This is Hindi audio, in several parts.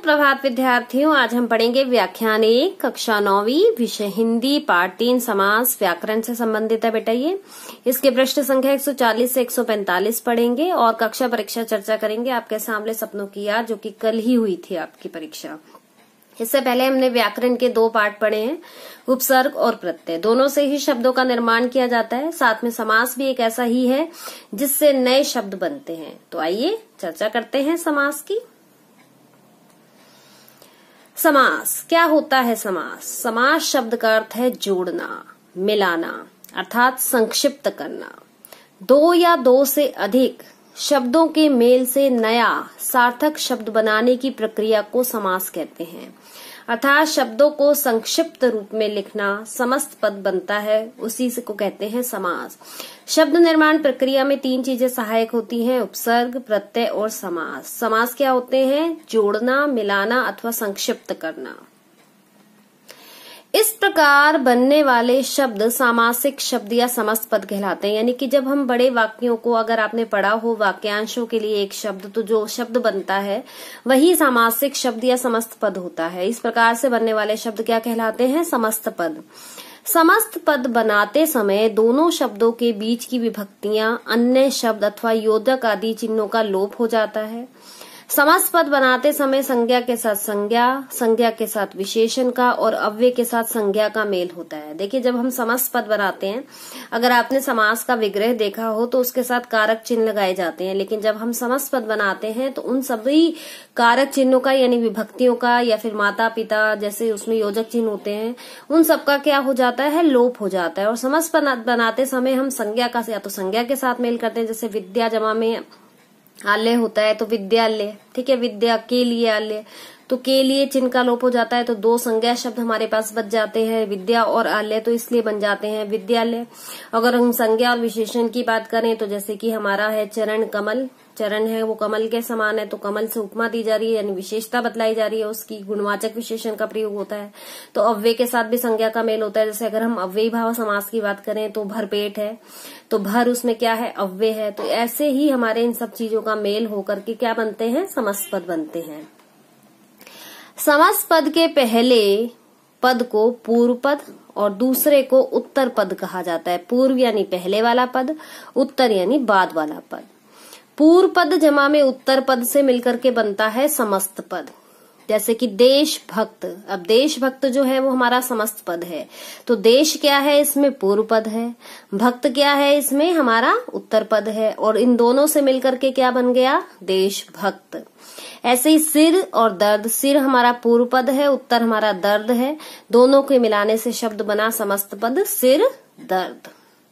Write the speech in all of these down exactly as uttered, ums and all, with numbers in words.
सुप्रभात विद्यार्थियों, आज हम पढ़ेंगे व्याख्यान एक कक्षा नौवीं विषय हिंदी पाठ तीन समास व्याकरण से संबंधित है बेटा। ये इसके पृष्ठ संख्या एक सौ चालीस से एक सौ पैंतालीस पढ़ेंगे और कक्षा परीक्षा चर्चा करेंगे आपके सामने सपनों की याद, जो कि कल ही हुई थी आपकी परीक्षा। इससे पहले हमने व्याकरण के दो पाठ पढ़े हैं, उपसर्ग और प्रत्यय। दोनों से ही शब्दों का निर्माण किया जाता है, साथ में समास भी एक ऐसा ही है जिससे नए शब्द बनते हैं। तो आइए चर्चा करते हैं समास की। समास क्या होता है? समास समास शब्द का अर्थ है जोड़ना, मिलाना, अर्थात संक्षिप्त करना। दो या दो से अधिक शब्दों के मेल से नया सार्थक शब्द बनाने की प्रक्रिया को समास कहते हैं, अर्थात शब्दों को संक्षिप्त रूप में लिखना समस्त पद बनता है, उसी से को कहते हैं समास। शब्द निर्माण प्रक्रिया में तीन चीजें सहायक होती हैं, उपसर्ग, प्रत्यय और समास। समास क्या होते हैं? जोड़ना, मिलाना अथवा संक्षिप्त करना। इस प्रकार बनने वाले शब्द सामासिक शब्द या समस्त पद कहलाते हैं। यानी कि जब हम बड़े वाक्यों को, अगर आपने पढ़ा हो वाक्यांशों के लिए एक शब्द, तो जो शब्द बनता है वही सामासिक शब्द या समस्त पद होता है। इस प्रकार से बनने वाले शब्द क्या कहलाते हैं? समस्त पद। समस्त पद बनाते समय दोनों शब्दों के बीच की विभक्तियां, अन्य शब्द अथवा योजक आदि चिन्हों का लोप हो जाता है। समस्त पद बनाते समय संज्ञा के साथ संज्ञा, संज्ञा के साथ विशेषण का और अव्यय के साथ संज्ञा का मेल होता है। देखिए, जब हम समस्त पद बनाते हैं, अगर आपने समास का विग्रह देखा हो तो उसके साथ कारक चिन्ह लगाए जाते हैं, लेकिन जब हम समस्त पद बनाते हैं तो उन सभी कारक चिन्हों का, यानी विभक्तियों का या फिर माता पिता जैसे उसमें योजक चिन्ह होते हैं, उन सबका क्या हो जाता है? लोप हो जाता है। और समस्त पद बनाते समय हम संज्ञा का या तो संज्ञा के साथ मेल करते हैं, जैसे विद्या जमा में आलय होता है तो विद्यालय, ठीक है, विद्या के लिए आलय, तो के लिए चिन्ह का लोप हो जाता है, तो दो संज्ञा शब्द हमारे पास बच जाते हैं, विद्या और आलय, तो इसलिए बन जाते हैं विद्यालय। अगर हम संज्ञा और विशेषण की बात करें तो जैसे कि हमारा है चरण, कमल, चरण है वो कमल के समान है, तो कमल से उपमा दी जा रही है, यानी विशेषता बतलाई जा रही है, उसकी गुणवाचक विशेषण का प्रयोग होता है। तो अव्यय के साथ भी संज्ञा का मेल होता है। जैसे अगर हम अव्ययी भाव समास की बात करें तो भरपेट है, तो भर उसमें क्या है? अव्यय है। तो ऐसे ही हमारे इन सब चीजों का मेल होकर के क्या बनते हैं? समस्त पद बनते हैं। समस्त पद के पहले पद को पूर्व पद और दूसरे को उत्तर पद कहा जाता है। पूर्व यानी पहले वाला पद, उत्तर यानी बाद वाला पद। पूर्व पद जमा में उत्तर पद से मिलकर के बनता है समस्त पद। जैसे कि देश भक्त, अब देश भक्त जो है वो हमारा समस्त पद है, तो देश क्या है? इसमें पूर्व पद है, भक्त क्या है? इसमें हमारा उत्तर पद है, और इन दोनों से मिलकर के क्या बन गया? देश भक्त। ऐसे ही सिर और दर्द, सिर हमारा पूर्व पद है, उत्तर हमारा दर्द है, दोनों के मिलाने से शब्द बना समस्त पद सिर दर्द।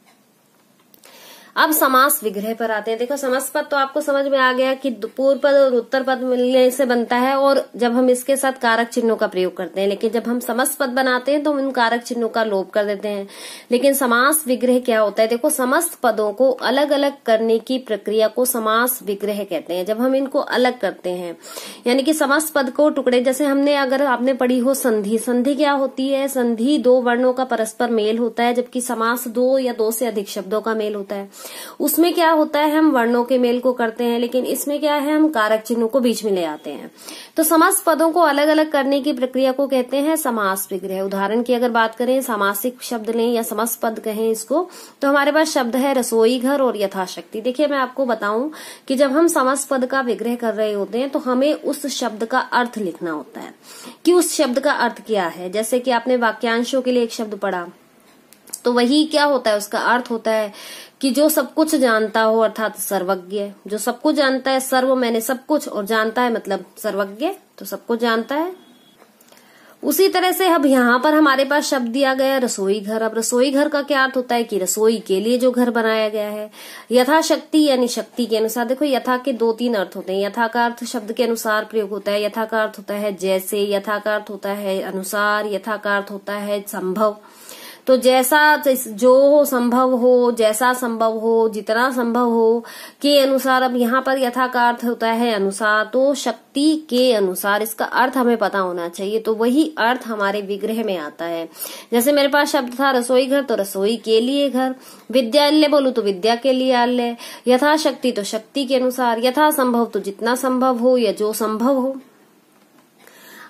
अब समास विग्रह पर आते हैं। देखो, समस्त पद तो आपको समझ में आ गया कि पूर्व पद और उत्तर पद मिलने से बनता है, और जब हम इसके साथ कारक चिन्हों का प्रयोग करते हैं। लेकिन जब हम समस्त पद बनाते हैं तो हम इन कारक चिन्हों का लोप कर देते हैं। लेकिन समास विग्रह क्या होता है? देखो, समस्त पदों को अलग अलग करने की प्रक्रिया को समास विग्रह कहते हैं। जब हम इनको अलग करते हैं, यानी कि समस्त पद को टुकड़े, जैसे हमने, अगर आपने पढ़ी हो संधि, संधि क्या होती है? संधि दो वर्णों का परस्पर मेल होता है, जबकि समास दो या दो से अधिक शब्दों का मेल होता है। उसमें क्या होता है? हम वर्णों के मेल को करते हैं, लेकिन इसमें क्या है? हम कारक चिन्हों को बीच में ले आते हैं। तो समस्त पदों को अलग अलग करने की प्रक्रिया को कहते हैं समास विग्रह। उदाहरण की अगर बात करें, सामासिक शब्द लें या समस्त पद कहें इसको, तो हमारे पास शब्द है रसोई घर और यथाशक्ति। देखिए, मैं आपको बताऊं कि जब हम समस्त पद का विग्रह कर रहे होते हैं तो हमें उस शब्द का अर्थ लिखना होता है कि उस शब्द का अर्थ क्या है। जैसे कि आपने वाक्यांशों के लिए एक शब्द पढ़ा, तो वही क्या होता है? उसका अर्थ होता है कि जो सब कुछ जानता हो, अर्थात सर्वज्ञ। जो सब कुछ जानता है, सर्व मैंने सब कुछ, और जानता है मतलब सर्वज्ञ, तो सब कुछ जानता है। उसी तरह से अब यहाँ पर हमारे पास शब्द दिया गया रसोई घर। अब रसोई घर का क्या अर्थ होता है? कि रसोई के लिए जो घर बनाया गया है। यथाशक्ति यानी शक्ति के अनुसार। देखो, यथा के दो तीन अर्थ होते हैं। यथा का अर्थ शब्द के अनुसार प्रयोग होता है, यथा का अर्थ होता है जैसे, यथा का अर्थ होता है अनुसार, यथा का अर्थ होता है संभव। तो जैसा जो संभव हो, जैसा संभव हो, जितना संभव हो के अनुसार। अब यहाँ पर यथा का अर्थ होता है अनुसार, तो शक्ति के अनुसार, इसका अर्थ हमें पता होना चाहिए। तो वही अर्थ हमारे विग्रह में आता है। जैसे मेरे पास शब्द था रसोई घर, तो रसोई के लिए घर। विद्यालय बोलूं तो विद्या के लिए आलय। यथाशक्ति तो शक्ति के अनुसार। यथा संभव तो जितना संभव हो या जो संभव हो।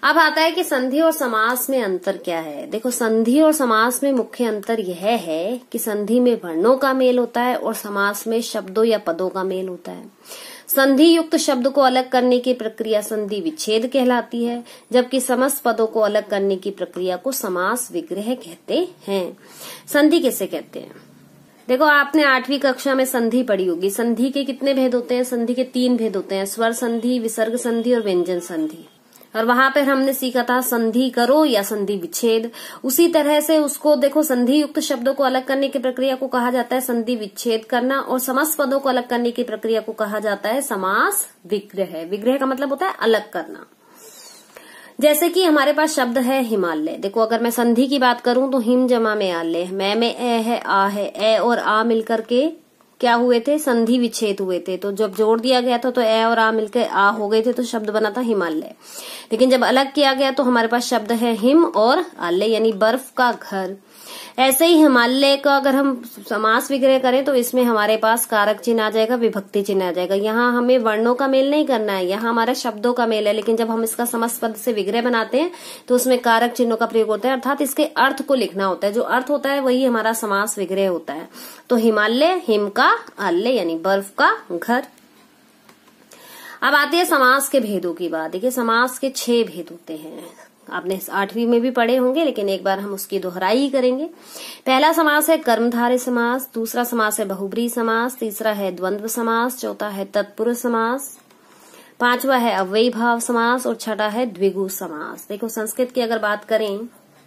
अब आता है कि संधि और समास में अंतर क्या है। देखो, संधि और समास में मुख्य अंतर यह है कि संधि में वर्णों का मेल होता है और समास में शब्दों या पदों का मेल होता है। संधि युक्त शब्द को अलग करने की प्रक्रिया संधि विच्छेद कहलाती है, जबकि समस्त पदों को अलग करने की प्रक्रिया को समास विग्रह कहते हैं। संधि किसे कहते हैं? देखो, आपने आठवीं कक्षा में संधि पढ़ी होगी। संधि के कितने भेद होते हैं? संधि के तीन भेद होते हैं, स्वर संधि, विसर्ग संधि और व्यंजन संधि। और वहां पर हमने सीखा था संधि करो या संधि विच्छेद। उसी तरह से उसको देखो, संधि युक्त शब्दों को अलग करने की प्रक्रिया को कहा जाता है संधि विच्छेद करना, और समस्त पदों को अलग करने की प्रक्रिया को कहा जाता है समास विग्रह। विग्रह का मतलब होता है अलग करना। जैसे कि हमारे पास शब्द है हिमालय। देखो, अगर मैं संधि की बात करूं तो हिम जमा में आलय, मैं में ए है, आ है, ए और आ मिलकर के क्या हुए थे? संधि विच्छेद हुए थे। तो जब जोड़ दिया गया था तो ए और आ मिलकर आ हो गए थे, तो शब्द बना था हिमालय। लेकिन जब अलग किया गया तो हमारे पास शब्द है हिम और आलय, यानी बर्फ का घर। ऐसे ही हिमालय का अगर हम समास विग्रह करें तो इसमें हमारे पास कारक चिन्ह आ जाएगा, विभक्ति चिन्ह आ जाएगा। यहाँ हमें वर्णों का मेल नहीं करना है, यहाँ हमारा शब्दों का मेल है। लेकिन जब हम इसका समस्त पद से विग्रह बनाते हैं तो उसमें कारक चिन्हों का प्रयोग होता है, अर्थात इसके अर्थ को लिखना होता है। जो अर्थ होता है वही हमारा समास विग्रह होता है। तो हिमालय, हिम का आलय यानी बर्फ का घर। अब आती है समास के भेदों की बात। देखिए, समास के छह भेद होते हैं। आपने आठवीं में भी पढ़े होंगे, लेकिन एक बार हम उसकी दोहराई ही करेंगे। पहला समास है कर्मधारय समास, दूसरा समास है बहुब्रीहि समास, तीसरा है द्वंद्व समास, चौथा है तत्पुरुष समास, पांचवा है अव्ययी भाव समास और छठा है द्विगु समास। देखो, संस्कृत की अगर बात करें,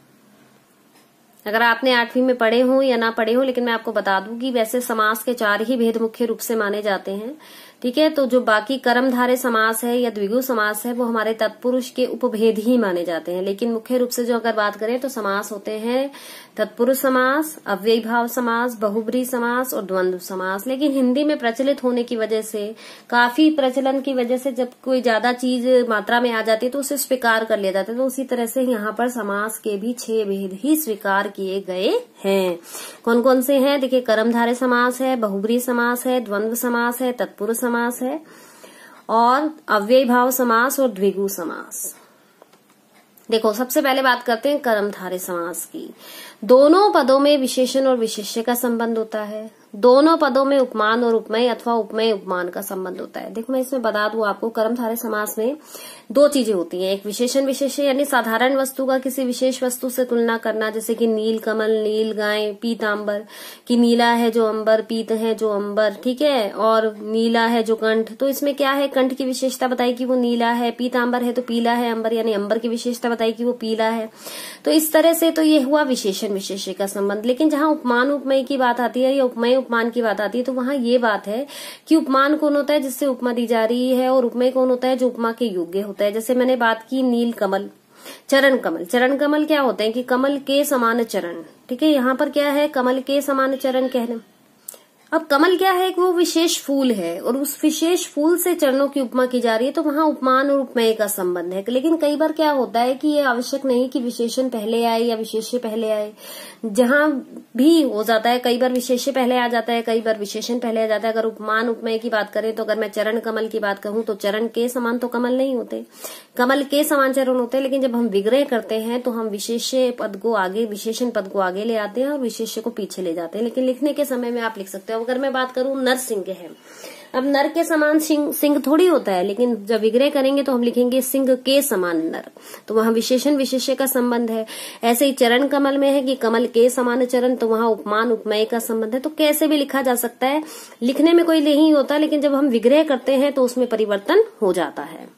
अगर आपने आठवीं में पढ़े हो या ना पढ़े हो, लेकिन मैं आपको बता दूं कि वैसे समास के चार ही भेद मुख्य रूप से माने जाते हैं। ठीक है, तो जो बाकी कर्मधारय समास है या द्विगु समास है वो हमारे तत्पुरुष के उपभेद ही माने जाते हैं। लेकिन मुख्य रूप से जो अगर बात करें तो समास होते हैं तत्पुरुष समास, अव्ययी भाव समास, बहुब्रीहि समास और द्वंद्व समास। लेकिन हिंदी में प्रचलित होने की वजह से, काफी प्रचलन की वजह से, जब कोई ज्यादा चीज मात्रा में आ जाती है तो उसे स्वीकार कर लिया जाता है। तो उसी तरह से यहाँ पर समास के भी छह भेद ही स्वीकार किए गए हैं। कौन कौन से हैं? देखिए, कर्मधारय समास है, बहुब्रीहि समास है, द्वंद्व समास है, तत्पुरुष समास है और अव्ययी भाव समास और द्विगु समास। देखो, सबसे पहले बात करते हैं कर्मधारय समास की। दोनों पदों में विशेषण और विशेष्य का संबंध होता है। दोनों पदों में उपमान और उपमेय अथवा उपमेय उपमान का संबंध होता है। देखो, मैं इसमें बता दूं आपको, कर्मधारय समास में दो चीजें होती हैं। एक विशेषण विशेष्य, यानी साधारण वस्तु का किसी विशेष वस्तु से तुलना करना, जैसे कि नील कमल, नील गाय, पीतांबर, कि नीला है जो अंबर, पीत है जो अंबर, ठीक है, और नीला है जो कंठ। तो इसमें क्या है? कंठ की विशेषता बताई कि वो नीला है, पीतांबर है तो पीला है, अंबर यानी अंबर की विशेषता बताई कि वो पीला है। तो इस तरह से तो ये हुआ विशेषण विशेष्य का संबंध। लेकिन जहां उपमान उपमेय की बात आती है या उपमेय उपमान की बात आती है तो वहां ये बात है कि उपमान कौन होता है जिससे उपमा दी जा रही है, और उपमेय कौन होता है जो उपमा के योग्य होता है। जैसे मैंने बात की नील कमल, चरण कमल। चरण कमल क्या होते हैं कि कमल के समान चरण। ठीक है, यहाँ पर क्या है? कमल के समान चरण कहने। अब कमल क्या है? कि वो विशेष फूल है और उस विशेष फूल से चरणों की उपमा की जा रही है, तो वहां उपमान और उपमेय का संबंध है। लेकिन कई बार क्या होता है कि ये आवश्यक नहीं कि विशेषण पहले आए या विशेष्य पहले आए, जहां भी हो जाता है। कई बार विशेष्य पहले आ जाता है, कई बार विशेषण पहले आ जाता है। अगर उपमान उपमेय की बात करें तो अगर मैं चरण कमल की बात कहूं तो चरण के समान तो कमल नहीं होते, कमल के समान चरण होते हैं। लेकिन जब हम विग्रह करते हैं तो हम विशेष्य पद को आगे, विशेषण पद को आगे ले आते हैं और विशेष्य को पीछे ले जाते हैं। लेकिन लिखने के समय में आप लिख सकते हो। अगर मैं बात करूं नरसिंह है, अब नर के समान सिंह सिंह थोड़ी होता है, लेकिन जब विग्रह करेंगे तो हम लिखेंगे सिंह के समान नर, तो वहां विशेषण विशेष्य का संबंध है। ऐसे ही चरण कमल में है कि कमल के समान चरण, तो वहां उपमान उपमेय का संबंध है। तो कैसे भी लिखा जा सकता है, लिखने में कोई नहीं होता, लेकिन जब हम विग्रह करते हैं तो उसमें परिवर्तन हो जाता है।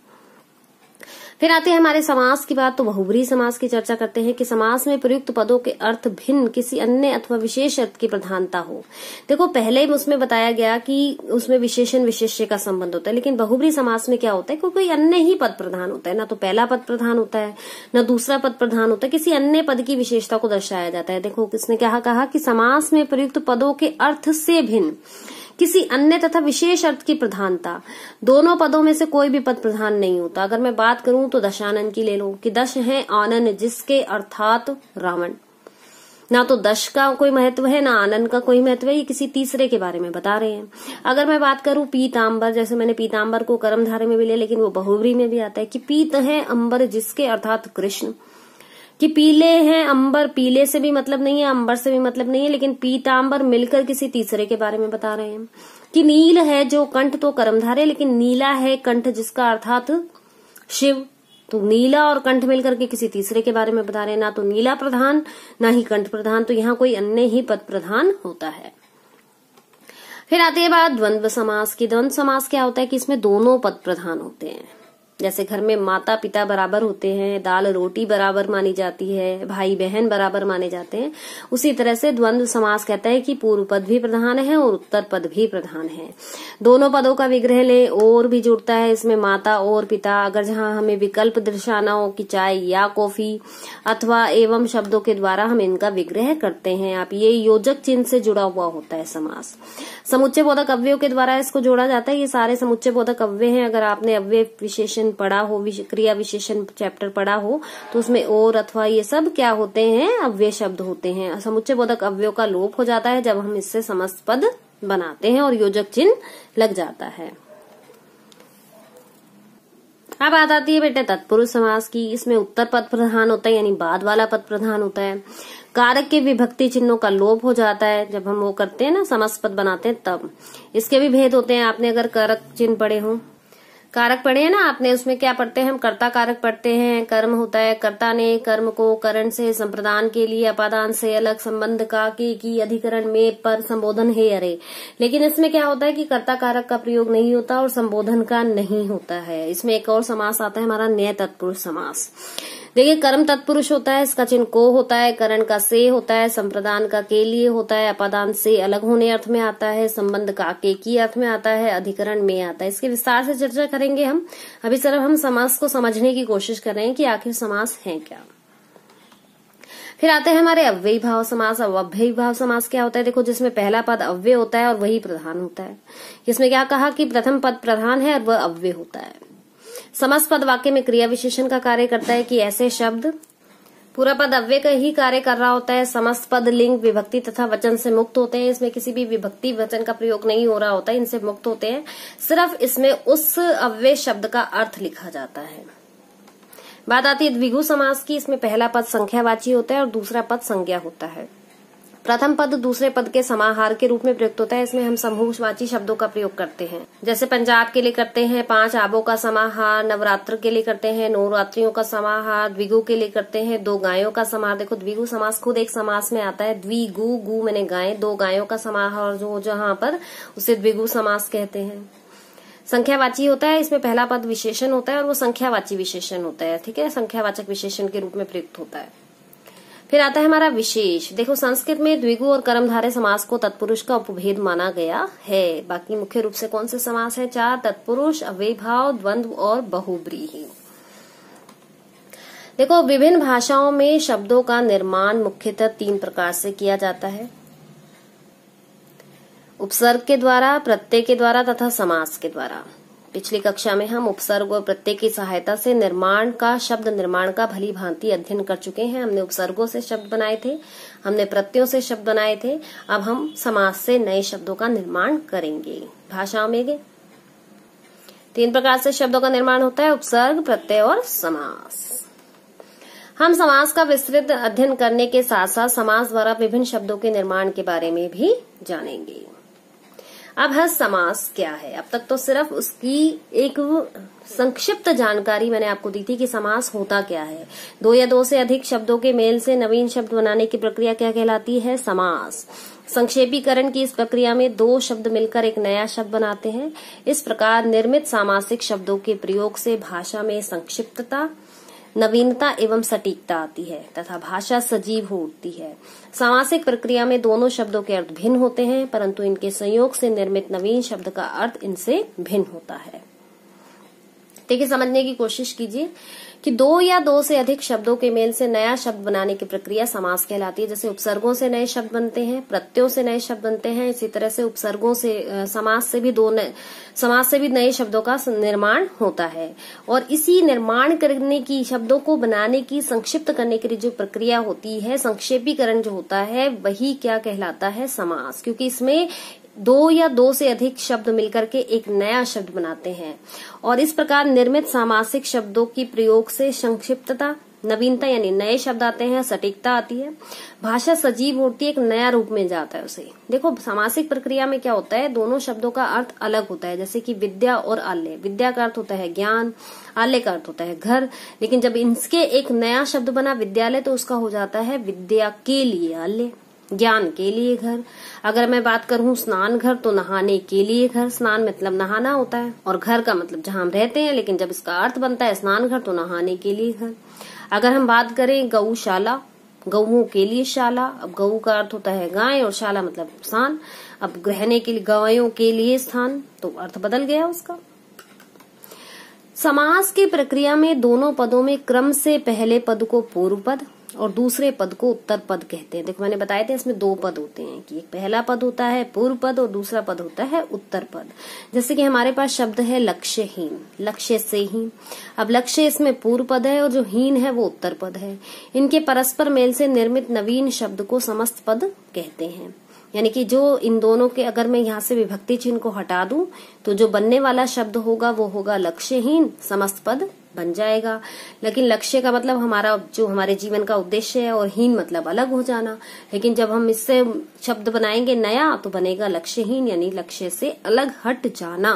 फिर आते हैं हमारे समास की बात, तो बहुब्रीहि समास की चर्चा करते हैं कि समास में प्रयुक्त पदों के अर्थ भिन्न किसी अन्य अथवा विशेष अर्थ की प्रधानता हो। देखो, पहले ही उसमें बताया गया कि उसमें विशेषण विशेष्य का संबंध होता है, लेकिन बहुब्रीहि समास में क्या होता है? कोई अन्य ही पद प्रधान होता है, ना तो पहला पद प्रधान होता है ना दूसरा पद प्रधान होता है, किसी अन्य पद की विशेषता को दर्शाया जाता है। देखो, किसने क्या कहा कि समास में प्रयुक्त पदों के अर्थ से भिन्न किसी अन्य तथा विशेष अर्थ की प्रधानता। दोनों पदों में से कोई भी पद प्रधान नहीं होता। अगर मैं बात करूं तो दशानन की ले लो कि दश है आनन जिसके, अर्थात रावण। ना तो दश का कोई महत्व है, ना आनंद का कोई महत्व है, ये किसी तीसरे के बारे में बता रहे हैं। अगर मैं बात करूं पीतांबर, जैसे मैंने पीतांबर को कर्मधारय में भी लिया, लेकिन वो बहुव्रीहि में भी आता है कि पीत है अंबर जिसके, अर्थात कृष्ण, कि पीले हैं अंबर, पीले से भी मतलब नहीं है, अंबर से भी मतलब नहीं है, लेकिन पीतांबर मिलकर किसी तीसरे के बारे में बता रहे हैं। कि नील है जो कंठ, तो कर्मधारय, लेकिन नीला है कंठ जिसका, अर्थात शिव, तो नीला और कंठ मिलकर के किसी तीसरे के बारे में बता रहे हैं। ना तो नीला प्रधान ना ही कंठ प्रधान, तो यहाँ कोई अन्य ही पद प्रधान होता है। फिर आती है बात द्वंद्व समास की। द्वंद्व समास क्या होता है कि इसमें दोनों पद प्रधान होते हैं। जैसे घर में माता पिता बराबर होते हैं, दाल रोटी बराबर मानी जाती है, भाई बहन बराबर माने जाते हैं, उसी तरह से द्वंद्व समास कहता है कि पूर्व पद भी प्रधान है और उत्तर पद भी प्रधान है। दोनों पदों का विग्रह ले, और भी जुड़ता है इसमें माता और पिता। अगर जहां हमें विकल्प दर्शाना हो कि चाय या कॉफी अथवा एवं शब्दों के द्वारा हम इनका विग्रह करते हैं। आप ये योजक चिन्ह से जुड़ा हुआ होता है समास। समुच्चय बोधक अव्ययों के द्वारा इसको जोड़ा जाता है। ये सारे समुच्चय बोधक अव्यय हैं। अगर आपने अव्यय विशेषण पढ़ा हो, क्रिया विशेषण चैप्टर पढ़ा हो, तो उसमें और अथवा ये सब क्या होते हैं, अव्यय शब्द होते हैं। समुच्चय बोधक अव्ययों का लोप हो जाता है जब हम इससे समस्त पद बनाते हैं और योजक चिन्ह लग जाता है। अब बात आती है बेटे तत्पुरुष समास की। इसमें उत्तर पद प्रधान होता है, यानी बाद वाला पद प्रधान होता है। कारक के विभक्ति चिन्हों का लोप हो जाता है जब हम वो करते हैं ना, समस्त पद बनाते हैं तब। इसके भी भेद होते हैं। आपने अगर कारक चिन्ह पढ़े हो, कारक पढ़े हैं ना आपने, उसमें क्या पढ़ते हैं हम, कर्ता कारक पढ़ते हैं। कर्म होता है, कर्ता ने कर्म को करण से संप्रदान के लिए अपादान से अलग संबंध का के की अधिकरण में पर संबोधन है अरे। लेकिन इसमें क्या होता है कि कर्ता कारक का प्रयोग नहीं होता और संबोधन का नहीं होता है। इसमें एक और समास आता है हमारा न्याय तत्पुरुष समास। देखिए कर्म तत्पुरुष होता है, इसका चिन्ह को होता है, करण का से होता है, संप्रदान का के लिए होता है, अपादान से अलग होने अर्थ में आता है, संबंध का के की अर्थ में आता है, अधिकरण में आता है। इसके विस्तार से चर्चा करेंगे हम। अभी सिर्फ हम समास को समझने की कोशिश कर रहे हैं कि आखिर समास है क्या। फिर आते हैं हमारे अव्ययी भाव समास। अब अव्ययी भाव समास क्या होता है, देखो जिसमें पहला पद अव्यय होता है और वही प्रधान होता है। इसमें क्या कहा कि प्रथम पद प्रधान है और वह अव्यय होता है। समस्त पद वाक्य में क्रिया विशेषण का कार्य करता है कि ऐसे शब्द, पूरा पद अव्यय का ही कार्य कर रहा होता है। समस्त पद लिंग विभक्ति तथा वचन से मुक्त होते हैं। इसमें किसी भी विभक्ति वचन का प्रयोग नहीं हो रहा होता है, इनसे मुक्त होते हैं। सिर्फ इसमें उस अव्यय शब्द का अर्थ लिखा जाता है। बात आती है द्विगु समास की। इसमें पहला पद संख्यावाची होता है और दूसरा पद संज्ञा होता है। प्रथम पद दूसरे पद के समाहार के रूप में प्रयुक्त होता है। इसमें हम समूहवाची शब्दों का प्रयोग करते हैं। जैसे पंजाब के लिए करते हैं पांच आबों का समाहार, नवरात्र के लिए करते हैं नवरात्रियों का समाहार, द्विगु के लिए करते हैं दो गायों का समाहार। देखो द्विगु समास खुद एक समास में आता है। द्विगु, गु मैंने गाय, दो गायों का समाहार जो जहाँ पर उसे द्विगु समास कहते हैं। संख्यावाची होता है, इसमें पहला पद विशेषण होता है और वो संख्यावाची विशेषण होता है। ठीक है, संख्यावाचक विशेषण के रूप में प्रयुक्त होता है। फिर आता है हमारा विशेष। देखो संस्कृत में द्विगु और कर्मधारय समास को तत्पुरुष का उपभेद माना गया है। बाकी मुख्य रूप से कौन से समास है, चार, तत्पुरुष, अव्ययीभाव, द्वंद्व और बहुब्रीहि। देखो विभिन्न भाषाओं में शब्दों का निर्माण मुख्यतः तीन प्रकार से किया जाता है, उपसर्ग के द्वारा, प्रत्यय के द्वारा तथा समास के द्वारा। पिछली कक्षा में हम उपसर्ग और प्रत्यय की सहायता से निर्माण का, शब्द निर्माण का भली भांति अध्ययन कर चुके हैं। हमने उपसर्गों से शब्द बनाए थे, हमने प्रत्ययों से शब्द बनाए थे। अब हम समास से नए शब्दों का निर्माण करेंगे। भाषाओं में तीन प्रकार से शब्दों का निर्माण होता है, उपसर्ग, प्रत्यय और समास। हम समास का विस्तृत अध्ययन करने के साथ साथ समास द्वारा विभिन्न शब्दों के निर्माण के बारे में भी जानेंगे। अब है समास क्या है। अब तक तो सिर्फ उसकी एक संक्षिप्त जानकारी मैंने आपको दी थी कि समास होता क्या है। दो या दो से अधिक शब्दों के मेल से नवीन शब्द बनाने की प्रक्रिया क्या कहलाती है, समास। संक्षेपीकरण की इस प्रक्रिया में दो शब्द मिलकर एक नया शब्द बनाते हैं। इस प्रकार निर्मित सामासिक शब्दों के प्रयोग से भाषा में संक्षिप्तता, नवीनता एवं सटीकता आती है तथा भाषा सजीव हो उठती है। सामासिक प्रक्रिया में दोनों शब्दों के अर्थ भिन्न होते हैं, परंतु इनके संयोग से निर्मित नवीन शब्द का अर्थ इनसे भिन्न होता है। देखिए समझने की कोशिश कीजिए कि दो या दो से अधिक शब्दों के मेल से नया शब्द बनाने की प्रक्रिया समास कहलाती है। जैसे उपसर्गों से नए शब्द बनते हैं, प्रत्ययों से नए शब्द बनते हैं, इसी तरह से उपसर्गों से समास से भी दो नए समास से भी नए शब्दों का निर्माण होता है। और इसी निर्माण करने की, शब्दों को बनाने की, संक्षिप्त करने की जो प्रक्रिया होती है, संक्षेपीकरण जो होता है, वही क्या कहलाता है? समास। क्योंकि इसमें दो या दो से अधिक शब्द मिलकर के एक नया शब्द बनाते हैं और इस प्रकार निर्मित सामासिक शब्दों की प्रयोग से संक्षिप्तता, नवीनता यानी नए शब्द आते हैं, सटीकता आती है, भाषा सजीव होती है, एक नया रूप में जाता है उसे। देखो सामासिक प्रक्रिया में क्या होता है, दोनों शब्दों का अर्थ अलग होता है। जैसे कि विद्या और आल्य, विद्या का अर्थ होता है ज्ञान, आल्य का अर्थ होता है घर, लेकिन जब इनके एक नया शब्द बना विद्यालय तो उसका हो जाता है विद्या के लिए आल्य, ज्ञान के लिए घर। अगर मैं बात करूं स्नान घर तो नहाने के लिए घर, स्नान मतलब नहाना होता है, और घर का मतलब जहां हम रहते हैं, लेकिन जब इसका अर्थ बनता है स्नान घर तो नहाने के लिए घर। अगर हम बात करें गौशाला, गौओं के लिए शाला, अब गऊ का अर्थ होता है गाय और शाला मतलब स्थान, अब रहने के लिए गायों के लिए स्थान, तो अर्थ बदल गया उसका। समास की प्रक्रिया में दोनों पदों में क्रम से पहले पद को पूर्व पद और दूसरे पद को उत्तर पद कहते हैं। देखो मैंने बताया था इसमें दो पद होते हैं कि एक पहला पद होता है पूर्व पद और दूसरा पद होता है उत्तर पद। जैसे कि हमारे पास शब्द है लक्ष्यहीन, लक्ष्य से हीन। अब लक्ष्य इसमें पूर्व पद है और जो हीन है वो उत्तर पद है। इनके परस्पर मेल से निर्मित नवीन शब्द को समस्त पद कहते हैं। यानी कि जो इन दोनों के, अगर मैं यहाँ से विभक्ति चिन्ह को हटा दूं तो जो बनने वाला शब्द होगा वो होगा लक्ष्यहीन, समस्त पद बन जाएगा। लेकिन लक्ष्य का मतलब हमारा जो हमारे जीवन का उद्देश्य है और हीन मतलब अलग हो जाना। लेकिन जब हम इससे शब्द बनाएंगे नया तो बनेगा लक्ष्यहीन यानी लक्ष्य से अलग हट जाना।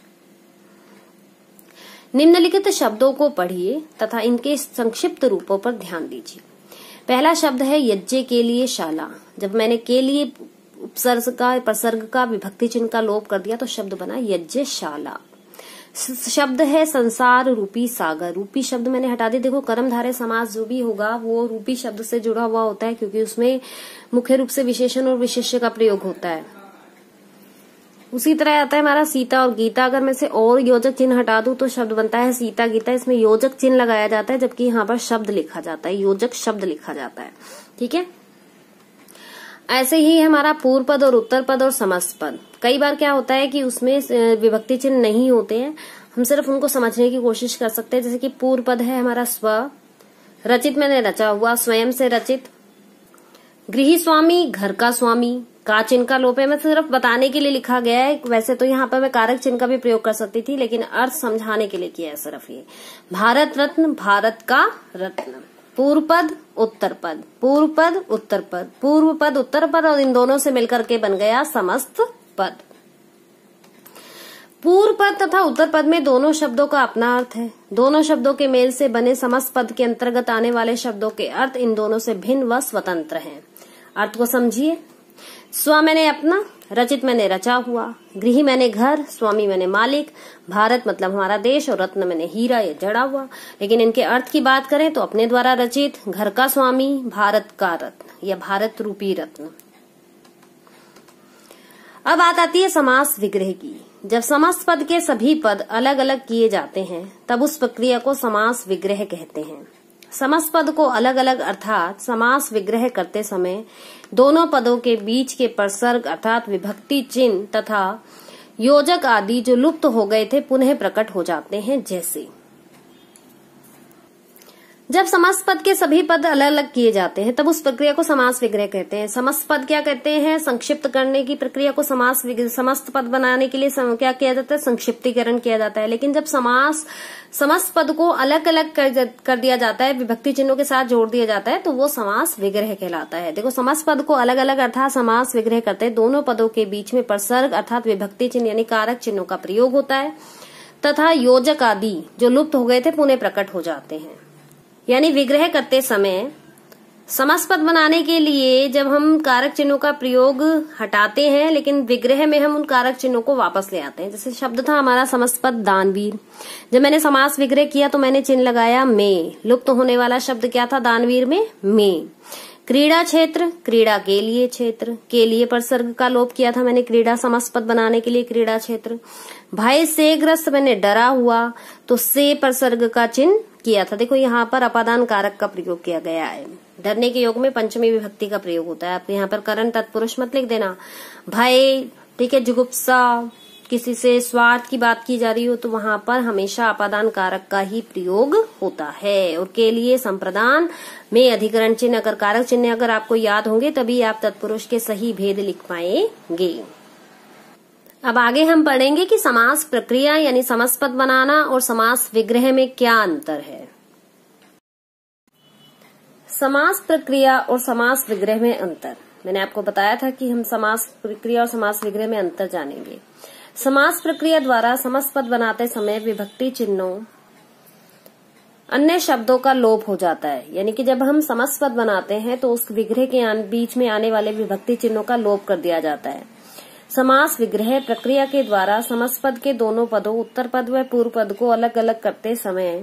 निम्नलिखित शब्दों को पढ़िए तथा इनके संक्षिप्त रूपों पर ध्यान दीजिए। पहला शब्द है यज्ञ के लिए शाला। जब मैंने के लिए उपसर्ग का, प्रसर्ग का, विभक्ति चिन्ह का लोप कर दिया तो शब्द बना यज्ञशाला। शब्द है संसार रूपी सागर। रूपी शब्द मैंने हटा दिया। देखो कर्मधारय समास जो भी होगा वो रूपी शब्द से जुड़ा हुआ होता है क्योंकि उसमें मुख्य रूप से विशेषण और विशेष्य का प्रयोग होता है। उसी तरह आता है हमारा सीता और गीता। अगर मैं से और योजक चिन्ह हटा दूं तो शब्द बनता है सीता गीता। इसमें योजक चिन्ह लगाया जाता है जबकि यहाँ पर शब्द लिखा जाता है, योजक शब्द लिखा जाता है। ठीक है, ऐसे ही हमारा पूर्व पद और उत्तर पद और समस्त पद। कई बार क्या होता है कि उसमें विभक्ति चिन्ह नहीं होते हैं, हम सिर्फ उनको समझने की कोशिश कर सकते हैं। जैसे कि पूर्व पद है हमारा स्व, रचित मैंने रचा हुआ, स्वयं से रचित। गृही स्वामी, घर का स्वामी। का चिन्ह का लोप है, मैं सिर्फ बताने के लिए लिखा गया है। वैसे तो यहाँ पर मैं कारक चिन्ह का भी प्रयोग कर सकती थी लेकिन अर्थ समझाने के लिए किया है सिर्फ ये। भारत रत्न, भारत का रत्न। पूर्व पद उत्तर पद, पूर्व पद उत्तर पद, पूर्व पद उत्तर पद और इन दोनों से मिलकर के बन गया समस्त पद। पूर्व पद तथा उत्तर पद में दोनों शब्दों का अपना अर्थ है। दोनों शब्दों के मेल से बने समस्त पद के अंतर्गत आने वाले शब्दों के अर्थ इन दोनों से भिन्न व स्वतंत्र हैं। अर्थ को समझिए। स्व मैंने अपना, रचित मैंने रचा हुआ, गृही मैंने घर, स्वामी मैंने मालिक, भारत मतलब हमारा देश और रत्न मैंने हीरा या जड़ा हुआ। लेकिन इनके अर्थ की बात करें तो अपने द्वारा रचित, घर का स्वामी, भारत का रत्न या भारत रूपी रत्न। अब बात आती है समास विग्रह की। जब समस्त पद के सभी पद अलग अलग किए जाते हैं तब उस प्रक्रिया को समास विग्रह कहते हैं। समस्त पद को अलग अलग अर्थात समास विग्रह करते समय दोनों पदों के बीच के प्रसर्ग अर्थात विभक्ति चिन्ह तथा योजक आदि जो लुप्त हो गए थे पुनः प्रकट हो जाते हैं। जैसे जब समस्त पद के सभी पद अलग अलग किए जाते हैं तब उस प्रक्रिया को समास विग्रह कहते हैं। समस्त पद क्या कहते हैं? संक्षिप्त करने की प्रक्रिया को समास विग्रह, समस्त पद बनाने के लिए सम, क्या किया जाता है? संक्षिप्तीकरण किया जाता है। लेकिन जब समास समस्त पद को अलग अलग कर, कर दिया जाता है, विभक्ति चिन्हों के साथ जोड़ दिया जाता है तो वो समास विग्रह कहलाता है। देखो समस्त पद को अलग अलग अर्थात समास विग्रह करते हैं। दोनों पदों के बीच में प्रसर्ग अर्थात विभक्ति चिन्ह यानी कारक चिन्हों का प्रयोग होता है तथा योजक आदि जो लुप्त हो गए थे पुनः प्रकट हो जाते हैं। यानी विग्रह करते समय समस्त पद बनाने के लिए जब हम कारक चिन्हों का प्रयोग हटाते हैं लेकिन विग्रह में हम उन कारक चिन्हों को वापस ले आते हैं। जैसे शब्द था हमारा समस्त पद दानवीर। जब मैंने समास विग्रह किया तो मैंने चिन्ह लगाया में। लुप्त होने वाला शब्द क्या था दानवीर में? में। क्रीड़ा क्षेत्र, क्रीड़ा के लिए क्षेत्र, के लिए प्रसर्ग का लोप किया था मैंने क्रीड़ा समस्त पद बनाने के लिए क्रीड़ा क्षेत्र। भय से ग्रस्त मैंने डरा हुआ तो से प्रसर्ग का चिन्ह किया था। देखो यहाँ पर अपादान कारक का प्रयोग किया गया है। डरने के योग में पंचमी विभक्ति का प्रयोग होता है। आपको यहाँ पर करण तत्पुरुष मत लिख देना। भय, ठीक है, जुगुप्सा, किसी से स्वार्थ की बात की जा रही हो तो वहां पर हमेशा अपादान कारक का ही प्रयोग होता है। और के लिए संप्रदान में अधिकरण चिन्ह अगर कारक चिन्ह अगर आपको याद होंगे तभी आप तत्पुरुष के सही भेद लिख पाएंगे। अब आगे हम पढ़ेंगे कि समास प्रक्रिया यानी समास पद बनाना और समास विग्रह में क्या अंतर है। समास प्रक्रिया और समास विग्रह में अंतर, मैंने आपको बताया था कि हम समास प्रक्रिया और समास विग्रह में अंतर जानेंगे। समास प्रक्रिया द्वारा समास पद बनाते समय विभक्ति चिन्हों अन्य शब्दों का लोप हो जाता है। यानी कि जब हम समास पद बनाते हैं तो उस विग्रह के बीच में आने वाले विभक्ति चिन्हों का लोप कर दिया जाता है। समास विग्रह प्रक्रिया के द्वारा समास पद के दोनों पदों उत्तर पद व पूर्व पद को अलग अलग करते समय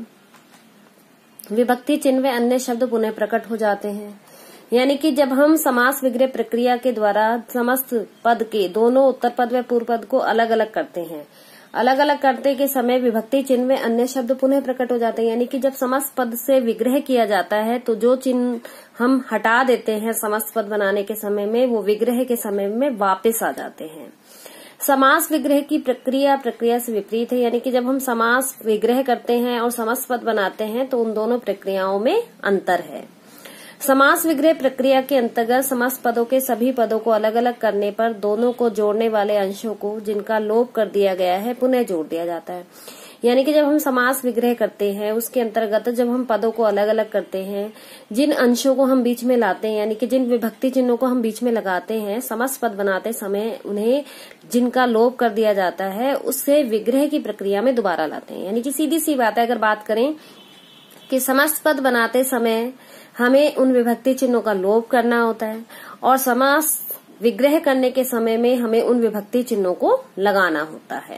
विभक्ति चिन्ह व अन्य शब्द पुनः प्रकट हो जाते हैं। यानी कि जब हम समास विग्रह प्रक्रिया के द्वारा समस्त पद के दोनों उत्तर पद व पूर्व पद को अलग अलग करते हैं, अलग अलग करते के समय विभक्ति चिन्ह में अन्य शब्द पुनः प्रकट हो जाते हैं। यानी कि जब समास पद से विग्रह किया जाता है तो जो चिन्ह हम हटा देते हैं समास पद बनाने के समय में वो विग्रह के समय में वापस आ जाते हैं। समास विग्रह की प्रक्रिया प्रक्रिया से विपरीत है। यानी कि जब हम समास विग्रह करते हैं और समास पद बनाते हैं तो उन दोनों प्रक्रियाओं में अंतर है। समास विग्रह प्रक्रिया के अंतर्गत समास पदों के सभी पदों को अलग अलग करने पर दोनों को जोड़ने वाले अंशों को जिनका लोप कर दिया गया है पुनः जोड़ दिया जाता है। यानी कि जब हम समास विग्रह करते हैं उसके अंतर्गत जब हम पदों को अलग अलग करते हैं, जिन अंशों को हम बीच में लाते हैं यानी कि जिन विभक्ति चिन्हों को हम बीच में लगाते हैं समास पद बनाते समय उन्हें जिनका लोप कर दिया जाता है उससे विग्रह की प्रक्रिया में दोबारा लाते हैं। यानी कि सीधी सी बात है, अगर बात करें कि समास पद बनाते समय हमें उन विभक्ति चिन्हों का लोप करना होता है और समास विग्रह करने के समय में हमें उन विभक्ति चिन्हों को लगाना होता है।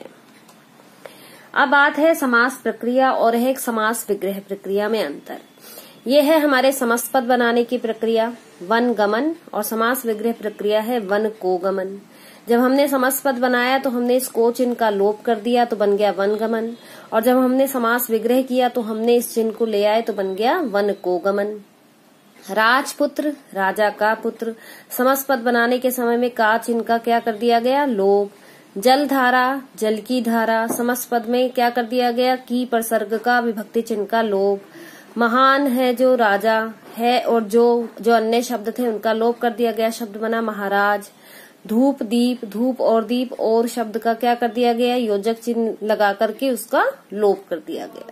अब बात है समास प्रक्रिया और है समास विग्रह प्रक्रिया में अंतर। ये है हमारे समास पद बनाने की प्रक्रिया वन गमन और समास विग्रह प्रक्रिया है वन को गमन। जब हमने समास पद बनाया तो हमने इस को चिन्ह का लोप कर दिया तो बन गया वन गमन, और जब हमने समास विग्रह किया तो हमने इस चिन्ह को ले आए तो बन गया वन को गमन। राजपुत्र, राजा का पुत्र, समास पद बनाने के समय में का चिन्ह का क्या कर दिया गया, लोप। जलधारा, जल की धारा, समास पद में क्या कर दिया गया, की प्रसर्ग का विभक्ति चिन्ह का लोप। महान है जो राजा है और जो जो अन्य शब्द थे उनका लोप कर दिया गया, शब्द बना महाराज। धूप, दीप, धूप और दीप और शब्द का क्या कर दिया गया, योजक चिन्ह लगा करके उसका लोप कर दिया गया।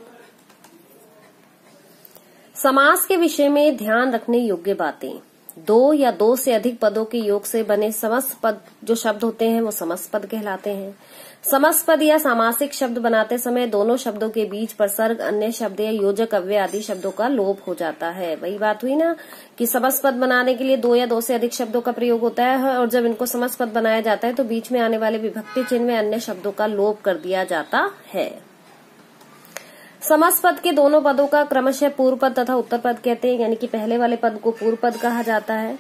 समास के विषय में ध्यान रखने योग्य बातें, दो या दो से अधिक पदों के योग से बने समस्त पद जो शब्द होते हैं वो समस्त पद कहलाते हैं। समस्त पद या सामासिक शब्द बनाते समय दोनों शब्दों के बीच प्रसर्ग, अन्य शब्द या योजक, अव्यय आदि शब्दों का लोप हो जाता है। वही बात हुई ना कि समस्त पद बनाने के लिए दो या दो से अधिक शब्दों का प्रयोग होता है और जब इनको समस्त पद बनाया जाता है तो बीच में आने वाले विभक्ति चिन्ह में अन्य शब्दों का लोप कर दिया जाता है। समास पद के दोनों पदों का क्रमशः पूर्व पद तथा उत्तर पद कहते हैं। यानी कि पहले वाले पद को पूर्व पद कहा जाता है,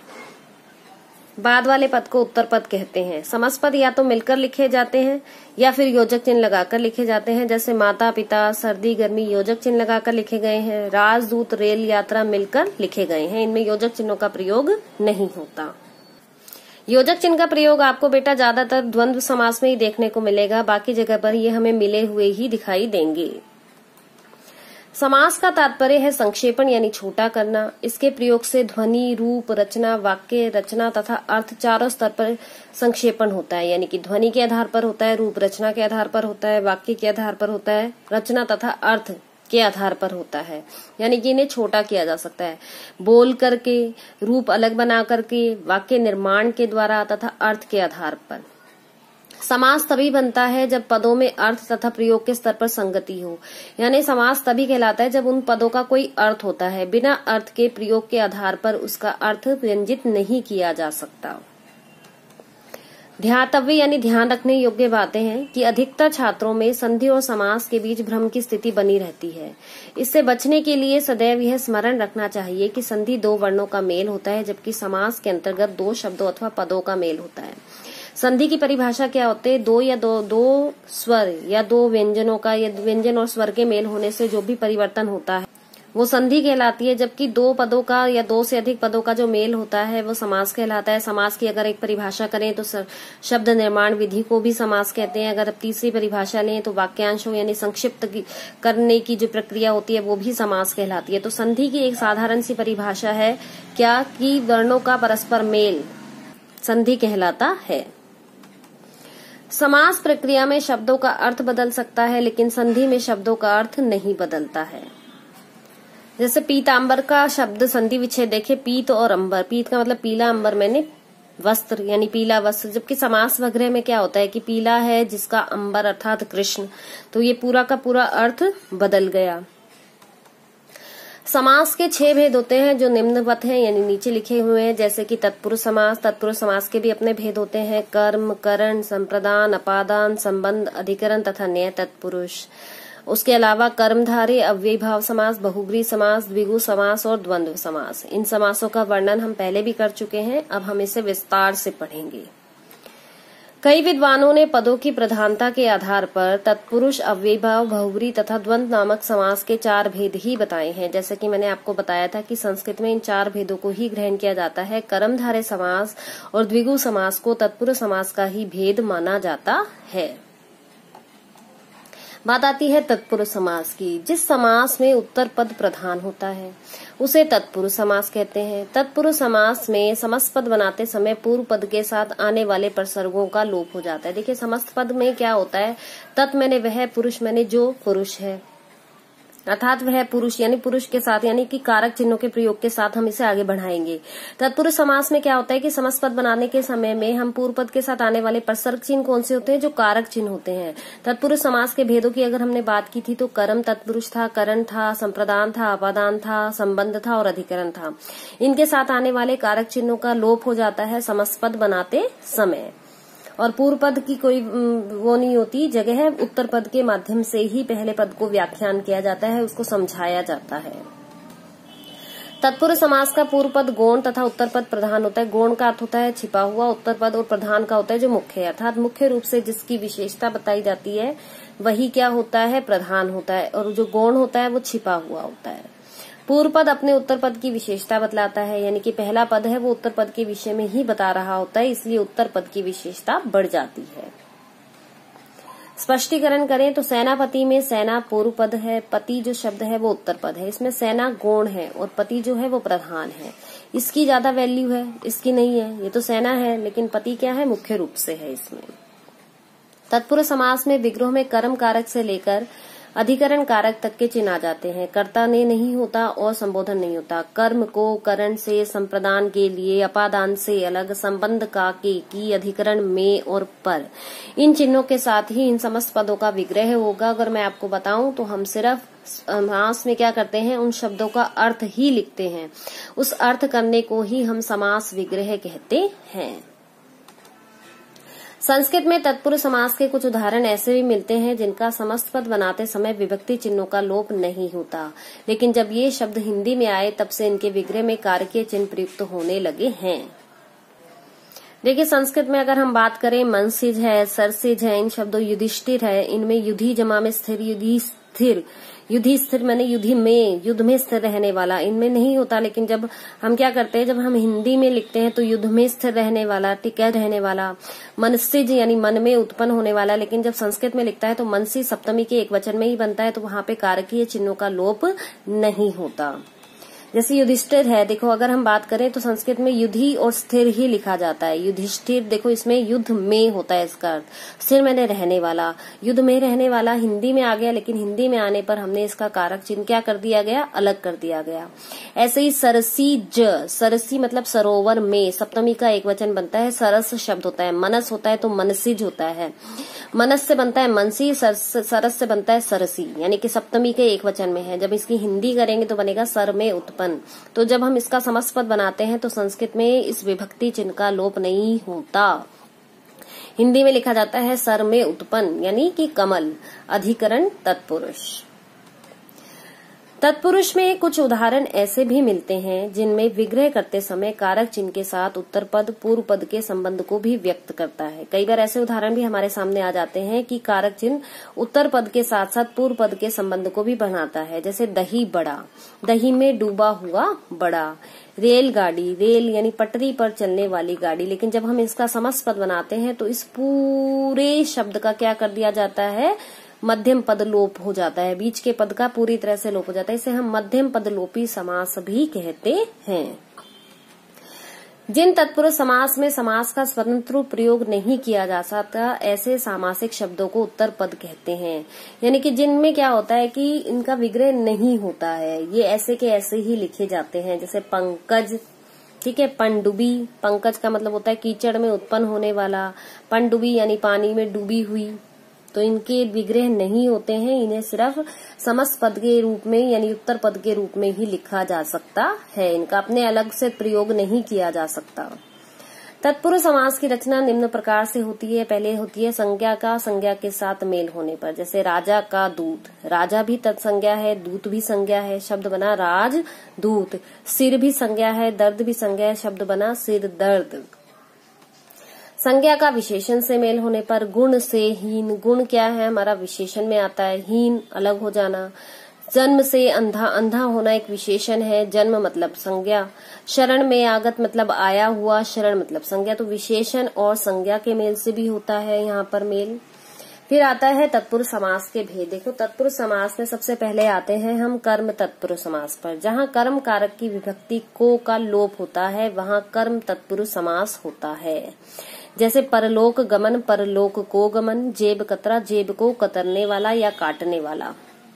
बाद वाले पद को उत्तर पद कहते हैं। समास पद या तो मिलकर लिखे जाते हैं या फिर योजक चिन्ह लगाकर लिखे जाते हैं। जैसे माता पिता, सर्दी गर्मी योजक चिन्ह लगाकर लिखे गए हैं। राजदूत, रेल यात्रा मिलकर लिखे गए हैं। इनमें योजक चिन्हों का प्रयोग नहीं होता। योजक चिन्ह का प्रयोग आपको बेटा ज्यादातर द्वंद्व समास में ही देखने को मिलेगा, बाकी जगह पर ये हमें मिले हुए ही दिखाई देंगे। समास का तात्पर्य है संक्षेपण यानी छोटा करना। इसके प्रयोग से ध्वनि, रूप, रचना, वाक्य रचना तथा अर्थ चारों स्तर पर संक्षेपण होता है। यानी कि ध्वनि के आधार पर होता है, रूप रचना के आधार पर होता है, वाक्य के आधार पर होता है, रचना तथा अर्थ के आधार पर होता है। यानी कि इन्हें छोटा किया जा सकता है बोल करके, रूप अलग बना करके, वाक्य निर्माण के द्वारा तथा अर्थ के आधार पर। समास तभी बनता है जब पदों में अर्थ तथा प्रयोग के स्तर पर संगति हो। यानी समास तभी कहलाता है जब उन पदों का कोई अर्थ होता है, बिना अर्थ के प्रयोग के आधार पर उसका अर्थ व्यंजित नहीं किया जा सकता। ध्यातव्य यानी ध्यान रखने योग्य बातें हैं कि अधिकतर छात्रों में संधि और समास के बीच भ्रम की स्थिति बनी रहती है। इससे बचने के लिए सदैव यह स्मरण रखना चाहिए कि संधि दो वर्णों का मेल होता है जबकि समास के अंतर्गत दो शब्दों अथवा पदों का मेल होता है। संधि की परिभाषा क्या होती है? दो या दो दो स्वर या दो व्यंजनों का या व्यंजन और स्वर के मेल होने से जो भी परिवर्तन होता है वो संधि कहलाती है। जबकि दो पदों का या दो से अधिक पदों का जो मेल होता है वो समास कहलाता है। समास की अगर एक परिभाषा करें तो शब्द निर्माण विधि को भी समास कहते हैं। अगर अब तीसरी परिभाषा लें तो वाक्यांशों यानी संक्षिप्त करने की जो प्रक्रिया होती है वो भी समास कहलाती है। तो संधि की एक साधारण सी परिभाषा है क्या कि वर्णों का परस्पर मेल संधि कहलाता है। समास प्रक्रिया में शब्दों का अर्थ बदल सकता है लेकिन संधि में शब्दों का अर्थ नहीं बदलता है। जैसे पीतांबर का शब्द संधि विच्छेद देखे, पीत और अंबर। पीत का मतलब पीला, अंबर मैंने वस्त्र यानी पीला वस्त्र। जबकि समास वगैरह में क्या होता है कि पीला है जिसका अंबर अर्थात कृष्ण, तो ये पूरा का पूरा अर्थ बदल गया। समास के छह भेद होते हैं जो निम्नवत हैं यानी नीचे लिखे हुए हैं। जैसे कि तत्पुरुष समास। तत्पुरुष समास के भी अपने भेद होते हैं। कर्म, करण, संप्रदान, अपादान, संबंध, अधिकरण तथा न्याय तत्पुरुष। उसके अलावा कर्मधारय, अव्ययीभाव समास, बहुब्रीहि समास, द्विगु समास और द्वंद्व समास। इन समासों का वर्णन हम पहले भी कर चुके हैं, अब हम इसे विस्तार से पढ़ेंगे। कई विद्वानों ने पदों की प्रधानता के आधार पर तत्पुरुष, अव्ययीभाव, बहुब्रीहि तथा द्वंद्व नामक समास के चार भेद ही बताए हैं। जैसे कि मैंने आपको बताया था कि संस्कृत में इन चार भेदों को ही ग्रहण किया जाता है। कर्मधारय समास और द्विगु समास को तत्पुरुष समास का ही भेद माना जाता है। बात आती है तत्पुरुष समास की। जिस समास में उत्तर पद प्रधान होता है उसे तत्पुरुष समास कहते हैं। तत्पुरुष समास में समस्त पद बनाते समय पूर्व पद के साथ आने वाले प्रसर्गों का लोप हो जाता है। देखिए समस्त पद में क्या होता है, तत् मैंने वह, पुरुष मैंने जो पुरुष है, अर्थात वह पुरुष यानी पुरुष के साथ यानी कि कारक चिन्हों के प्रयोग के साथ हम इसे आगे बढ़ाएंगे। तत्पुरुष समास में क्या होता है कि समस्त पद बनाने के समय में हम पूर्व पद के साथ आने वाले प्रसर्ग चिन्ह कौन से होते हैं? जो कारक चिन्ह होते हैं। तत्पुरुष समास के भेदों की अगर हमने बात की थी तो कर्म तत्पुरुष था, करण था, संप्रदान था, अपादान था, संबंध था और अधिकरण था। इनके साथ आने वाले कारक चिन्हों का लोप हो जाता है समस्त पद बनाते समय और पूर्व पद की कोई वो नहीं होती जगह है। उत्तर पद के माध्यम से ही पहले पद को व्याख्यान किया जाता है, उसको समझाया जाता है। तत्पुरुष समास का पूर्व पद गौण तथा उत्तर पद प्रधान होता है। गौण का अर्थ होता है छिपा हुआ, उत्तर पद और प्रधान का होता है जो मुख्य है, अर्थात मुख्य रूप से जिसकी विशेषता बताई जाती है वही क्या होता है? प्रधान होता है। और जो गौण होता है वो छिपा हुआ होता है। पूर्व पद अपने उत्तर पद की विशेषता बतलाता है, यानी कि पहला पद है वो उत्तर पद के विषय में ही बता रहा होता है, इसलिए उत्तर पद की विशेषता बढ़ जाती है। स्पष्टीकरण करें तो सेनापति में सेना पूर्व पद है, पति जो शब्द है वो उत्तर पद है। इसमें सेना गौण है और पति जो है वो प्रधान है। इसकी ज्यादा वैल्यू है, इसकी नहीं है। ये तो सेना है लेकिन पति क्या है? मुख्य रूप से है इसमें। तत्पुरुष समास में विग्रह में कर्म कारक से लेकर अधिकरण कारक तक के चिन्ह आ जाते हैं। कर्ता ने नहीं होता और संबोधन नहीं होता। कर्म को करण से, संप्रदान के लिए, अपादान से अलग, संबंध का, के, की, अधिकरण में और पर, इन चिन्हों के साथ ही इन समस्त पदों का विग्रह होगा। अगर मैं आपको बताऊं तो हम सिर्फ समास में क्या करते हैं, उन शब्दों का अर्थ ही लिखते हैं। उस अर्थ करने को ही हम समास विग्रह कहते हैं। संस्कृत में तत्पुरुष समास के कुछ उदाहरण ऐसे भी मिलते हैं जिनका समस्त पद बनाते समय विभक्ति चिन्हों का लोप नहीं होता, लेकिन जब ये शब्द हिंदी में आए तब से इनके विग्रह में कारकीय चिन्ह प्रयुक्त होने लगे हैं। देखिए संस्कृत में अगर हम बात करें, मनसिज है, सरसिज है, इन शब्दों युधिष्ठिर है, इनमें युधि जमा में स्थिर, युधि स्थिर, युधि स्थिर मैंने युधि में, युद्ध में स्थिर रहने वाला, इनमें नहीं होता। लेकिन जब हम क्या करते हैं, जब हम हिंदी में लिखते हैं तो युद्ध में स्थिर रहने वाला, टिका रहने वाला, मनसिज यानी मन में उत्पन्न होने वाला। लेकिन जब संस्कृत में लिखता है तो मनसी सप्तमी के एक वचन में ही बनता है, तो वहां पे कारकीय चिन्हों का लोप नहीं होता। जैसे युधिष्ठिर है, देखो अगर हम बात करें तो संस्कृत में युधि और स्थिर ही लिखा जाता है। युधिष्ठिर देखो इसमें युद्ध में होता है इसका अर्थ, स्थिर मैंने रहने वाला, युद्ध में रहने वाला हिंदी में आ गया, लेकिन हिंदी में आने पर हमने इसका कारक चिन्ह क्या कर दिया गया, अलग कर दिया गया। ऐसे ही सरसी ज, सरसी मतलब सरोवर में, सप्तमी का एक वचन बनता है, सरस शब्द होता है, मनस होता है तो मनसिज होता है, मनस से बनता है मनसी, सरस से बनता है सरसी, यानी कि सप्तमी के एक वचन में है। जब इसकी हिंदी करेंगे तो बनेगा सर में उत्पन्न। तो जब हम इसका समस्त पद बनाते हैं तो संस्कृत में इस विभक्ति चिन्ह का लोप नहीं होता। हिंदी में लिखा जाता है सर में उत्पन्न, यानी कि कमल, अधिकरण तत्पुरुष। तत्पुरुष में कुछ उदाहरण ऐसे भी मिलते हैं जिनमें विग्रह करते समय कारक चिन्ह के साथ उत्तर पद पूर्व पद के संबंध को भी व्यक्त करता है। कई बार ऐसे उदाहरण भी हमारे सामने आ जाते हैं कि कारक चिन्ह उत्तर पद के साथ साथ पूर्व पद के संबंध को भी बनाता है। जैसे दही बड़ा, दही में डूबा हुआ बड़ा। रेलगाड़ी, रेल यानी पटरी पर चलने वाली गाड़ी। लेकिन जब हम इसका समस्त पद बनाते हैं तो इस पूरे शब्द का क्या कर दिया जाता है, मध्यम पद लोप हो जाता है, बीच के पद का पूरी तरह से लोप हो जाता है। इसे हम मध्यम पद लोपी समास भी कहते हैं। जिन तत्पुरुष समास में समास का स्वतंत्र प्रयोग नहीं किया जा सकता, ऐसे सामासिक शब्दों को उत्तर पद कहते हैं। यानी कि जिनमें क्या होता है कि इनका विग्रह नहीं होता है, ये ऐसे के ऐसे ही लिखे जाते हैं। जैसे पंकज, ठीक है, पनडुबी, पंकज का मतलब होता है कीचड़ में उत्पन्न होने वाला, पनडुबी यानी पानी में डूबी हुई। तो इनके विग्रह नहीं होते हैं, इन्हें सिर्फ समस्त पद के रूप में यानी उत्तर पद के रूप में ही लिखा जा सकता है। इनका अपने अलग से प्रयोग नहीं किया जा सकता। तत्पुरुष समास की रचना निम्न प्रकार से होती है। पहले होती है संज्ञा का संज्ञा के साथ मेल होने पर। जैसे राजा का दूत, राजा भी तत्संज्ञा है, दूत भी संज्ञा है, शब्द बना राज दूत। सिर भी संज्ञा है, दर्द भी संज्ञा है, शब्द बना सिर दर्द। संज्ञा का विशेषण से मेल होने पर। गुण से हीन, गुण क्या है हमारा विशेषण में आता है, हीन अलग हो जाना। जन्म से अंधा, अंधा होना एक विशेषण है, जन्म मतलब संज्ञा। शरण में आगत मतलब आया हुआ, शरण मतलब संज्ञा। तो विशेषण और संज्ञा के मेल से भी होता है यहाँ पर मेल। फिर आता है तत्पुरुष समास के भेद। देखो तत्पुरुष समास में सबसे पहले आते हैं हम कर्म तत्पुरुष समास पर। जहाँ कर्म कारक की विभक्ति को का लोप होता है वहाँ कर्म तत्पुरुष समास होता है। जैसे परलोक गमन, परलोक को गमन। जेब कतरा, जेब को कतरने वाला या काटने वाला।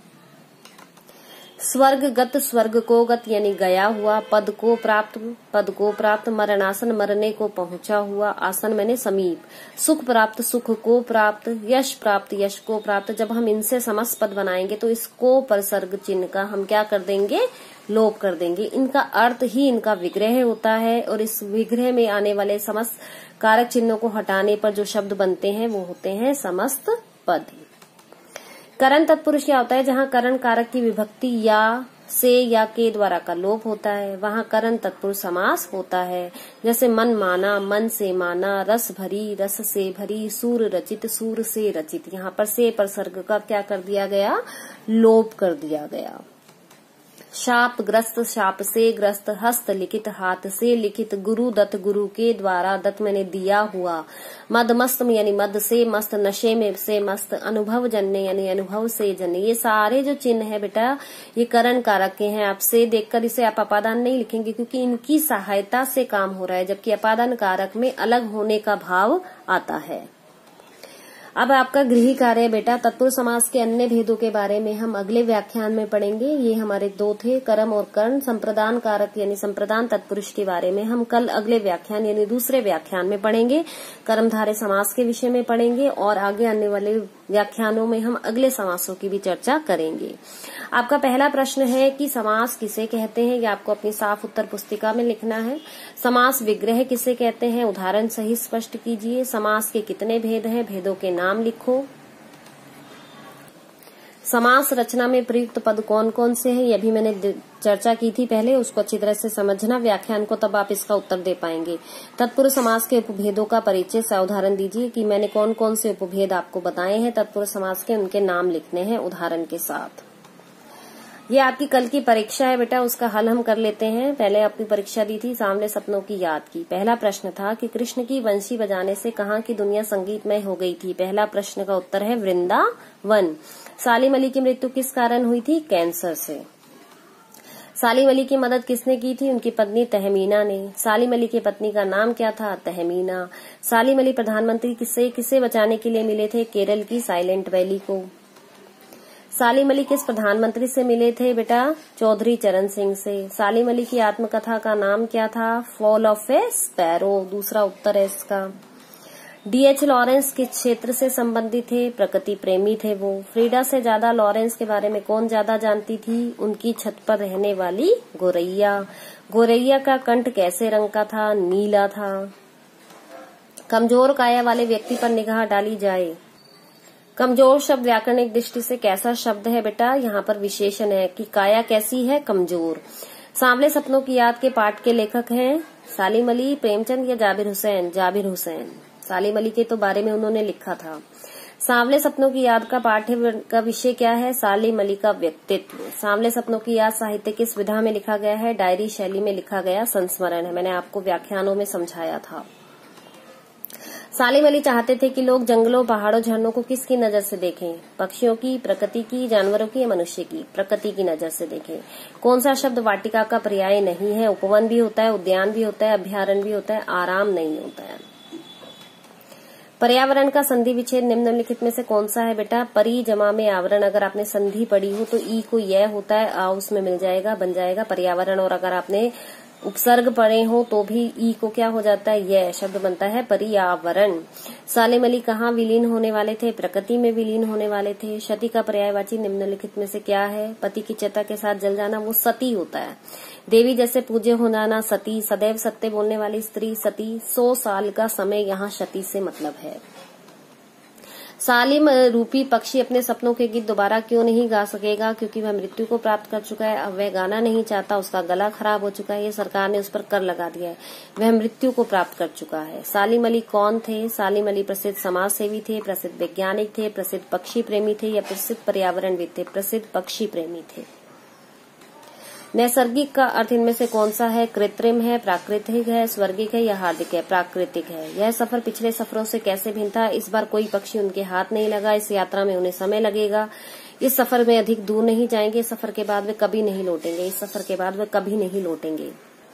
स्वर्ग गत, स्वर्ग को गत यानी गया हुआ। पद को प्राप्त, पद को प्राप्त। मरणासन, मरने को पहुंचा हुआ। आसन मैंने समीप। सुख प्राप्त, सुख को प्राप्त। यश प्राप्त, यश को प्राप्त। जब हम इनसे समस्त पद बनाएंगे तो इसको परसर्ग चिन्ह का हम क्या कर देंगे, लोप कर देंगे। इनका अर्थ ही इनका विग्रह होता है और इस विग्रह में आने वाले समस्त कारक चिन्हों को हटाने पर जो शब्द बनते हैं वो होते हैं समस्त पद। करण तत्पुरुष क्या होता है, जहाँ करण कारक की विभक्ति या से या के द्वारा का लोप होता है वहाँ करण तत्पुरुष समास होता है। जैसे मन माना, मन से माना। रस भरी, रस से भरी। सूर रचित, सूर से रचित। यहाँ पर से परसर्ग का क्या कर दिया गया, लोप कर दिया गया। शाप ग्रस्त, शाप से ग्रस्त। हस्त लिखित, हाथ से लिखित। गुरु दत्त, गुरु के द्वारा। दत्त मैंने दिया हुआ। मद मस्त यानी मद से मस्त। नशे में से मस्त। अनुभव जन्य यानी अनुभव से जन्य। ये सारे जो चिन्ह है बेटा ये करण कारक के हैं। आप से देखकर इसे आप अपादान नहीं लिखेंगे क्योंकि इनकी सहायता से काम हो रहा है, जबकि अपादान कारक में अलग होने का भाव आता है। अब आपका गृह कार्य है बेटा, तत्पुरुष समास के अन्य भेदों के बारे में हम अगले व्याख्यान में पढ़ेंगे। ये हमारे दो थे, कर्म और कर्ण। संप्रदान कारक यानी संप्रदान तत्पुरुष के बारे में हम कल अगले व्याख्यान यानी दूसरे व्याख्यान में पढ़ेंगे। कर्मधारय समास के विषय में पढ़ेंगे और आगे आने वाले व्याख्यानों में हम अगले समासों की भी चर्चा करेंगे। आपका पहला प्रश्न है कि समास किसे कहते हैं, ये आपको अपनी साफ उत्तर पुस्तिका में लिखना है। समास विग्रह किसे कहते हैं, उदाहरण सही स्पष्ट कीजिए। समास के कितने भेद हैं, भेदों के नाम लिखो। समास रचना में प्रयुक्त पद कौन कौन से हैं, ये भी मैंने चर्चा की थी पहले, उसको अच्छी तरह से समझना व्याख्यान को, तब आप इसका उत्तर दे पाएंगे। तत्पुरुष समास के उपभेदों का परिचय सा उदाहरण दीजिए कि मैंने कौन कौन से उपभेद आपको बताए हैं तत्पुरुष समास के, उनके नाम लिखने हैं उदाहरण के साथ। ये आपकी कल की परीक्षा है बेटा, उसका हल हम कर लेते हैं। पहले आपकी परीक्षा दी थी, सामने सपनों की याद की। पहला प्रश्न था कि कृष्ण की बंशी बजाने से कहाँ की दुनिया संगीतमय हो गई थी। पहला प्रश्न का उत्तर है वृंदावन। सालिम अली की मृत्यु किस कारण हुई थी, कैंसर से। सालिम अली की मदद किसने की थी, उनकी पत्नी तहमीना ने। सालिम अली की पत्नी का नाम क्या था, तहमीना। सालिम अली प्रधानमंत्री किसे किसे बचाने के लिए मिले थे, केरल की साइलेंट वैली को। सालिम अली किस प्रधानमंत्री से मिले थे बेटा, चौधरी चरण सिंह से। सालिम अली की आत्मकथा का नाम क्या था, फॉल ऑफ ए स्पैरो, दूसरा उत्तर है इसका। डीएच लॉरेंस किस क्षेत्र से संबंधित थे, प्रकृति प्रेमी थे वो। फ्रीडा से ज्यादा लॉरेंस के बारे में कौन ज्यादा जानती थी, उनकी छत पर रहने वाली गोरैया। गोरैया का कंठ कैसे रंग का था, नीला था। कमजोर काया वाले व्यक्ति पर निगाह डाली जाए, कमजोर शब्द व्याकरणिक दृष्टि से कैसा शब्द है बेटा? यहाँ पर विशेषण है कि काया कैसी है? कमजोर। सांवले सपनों की याद के पाठ के लेखक हैं सालिम अली, प्रेमचंद या जाबिर हुसैन? जाबिर हुसैन। सालिम अली के तो बारे में उन्होंने लिखा था। सांवले सपनों की याद का पाठ्य का विषय क्या है? सालिम अली का व्यक्तित्व। सांवले सपनों की याद साहित्य किस विधा में लिखा गया है? डायरी शैली में लिखा गया संस्मरण है। मैंने आपको व्याख्यानों में समझाया था। सालिम अली चाहते थे कि लोग जंगलों, पहाड़ों, झरनों को किसकी नजर से देखें? पक्षियों की, प्रकृति की, जानवरों की या मनुष्य की? प्रकृति की नजर से देखें। कौन सा शब्द वाटिका का पर्याय नहीं है? उपवन भी होता है, उद्यान भी होता है, अभ्यारण्य भी होता है, आराम नहीं होता है। पर्यावरण का संधि विच्छेद निम्नलिखित में से कौन सा है बेटा? परि जमा में आवरण। अगर आपने संधि पढ़ी हो तो ई को यह होता है, आ उसमें मिल जाएगा, बन जाएगा पर्यावरण। और अगर आपने उपसर्ग पढ़े हो तो भी ई को क्या हो जाता है? यह शब्द बनता है पर्यावरण। सालिम अली कहाँ विलीन होने वाले थे? प्रकृति में विलीन होने वाले थे। सती का पर्यायवाची निम्नलिखित में से क्या है? पति की चिता के साथ जल जाना, वो सती होता है। देवी जैसे पूज्य हो जाना सती। सदैव सत्य बोलने वाली स्त्री सती। सौ साल का समय यहाँ सती से मतलब है। सालिम रूपी पक्षी अपने सपनों के गीत दोबारा क्यों नहीं गा सकेगा? क्योंकि वह मृत्यु को प्राप्त कर चुका है। अब वह गाना नहीं चाहता, उसका गला खराब हो चुका है, ये सरकार ने उस पर कर लगा दिया है। वह मृत्यु को प्राप्त कर चुका है। सालिम अली कौन थे? सालिम अली प्रसिद्ध समाज सेवी थे, प्रसिद्ध वैज्ञानिक थे, प्रसिद्ध पक्षी प्रेमी थे या प्रसिद्ध पर्यावरणविद थे? प्रसिद्ध पक्षी प्रेमी थे। नैसर्गिक का अर्थ इनमें से कौन सा है? कृत्रिम है, प्राकृतिक है, स्वर्गिक है या हार्दिक है? प्राकृतिक है। यह सफर पिछले सफरों से कैसे भिन्न था? इस बार कोई पक्षी उनके हाथ नहीं लगा। इस यात्रा में उन्हें समय लगेगा। इस सफर में अधिक दूर नहीं जाएंगे। इस सफर के बाद वे कभी नहीं लौटेंगे। इस सफर के बाद वे कभी नहीं लौटेंगे।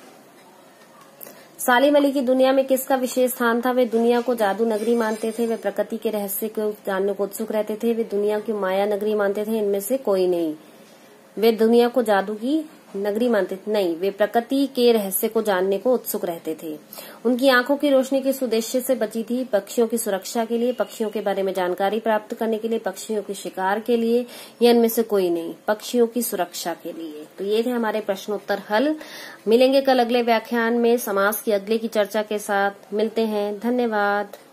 सालिम अली की दुनिया में किसका विशेष स्थान था? वे दुनिया को जादू नगरी मानते थे। वे प्रकृति के रहस्य को जानने को उत्सुक रहते थे। वे दुनिया की माया नगरी मानते थे। इनमें से कोई नहीं। वे दुनिया को जादू की नगरी मानते थे नहीं, वे प्रकृति के रहस्य को जानने को उत्सुक रहते थे। उनकी आंखों की रोशनी किस उद्देश्य से बची थी? पक्षियों की सुरक्षा के लिए, पक्षियों के बारे में जानकारी प्राप्त करने के लिए, पक्षियों के शिकार के लिए या इनमें से कोई नहीं? पक्षियों की सुरक्षा के लिए। तो ये थे हमारे प्रश्नोत्तर हल। मिलेंगे कल अगले व्याख्यान में समास की अगले की चर्चा के साथ। मिलते हैं। धन्यवाद।